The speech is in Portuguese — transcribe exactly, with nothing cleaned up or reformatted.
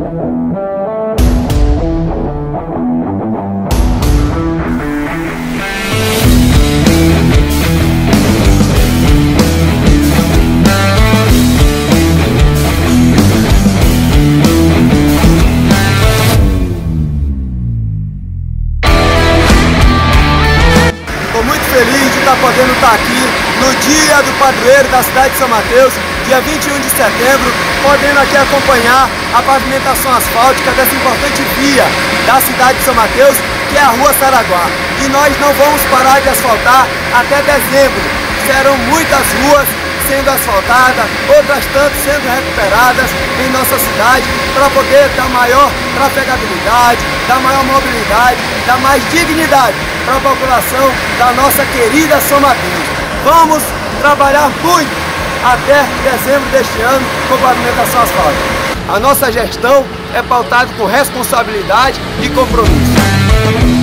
Feliz de estar podendo estar aqui no dia do padroeiro da cidade de São Mateus, dia vinte e um de setembro, podendo aqui acompanhar a pavimentação asfáltica dessa importante via da cidade de São Mateus, que é a Rua Saraguá. E nós não vamos parar de asfaltar até dezembro. Serão muitas ruas sendo asfaltadas, outras tantas sendo recuperadas em nossa cidade, para poder dar maior trafegabilidade, dar maior mobilidade, dar mais dignidade para a população da nossa querida São Mateus. Vamos trabalhar muito até dezembro deste ano com pavimentação asfáltica. A nossa gestão é pautada com responsabilidade e compromisso.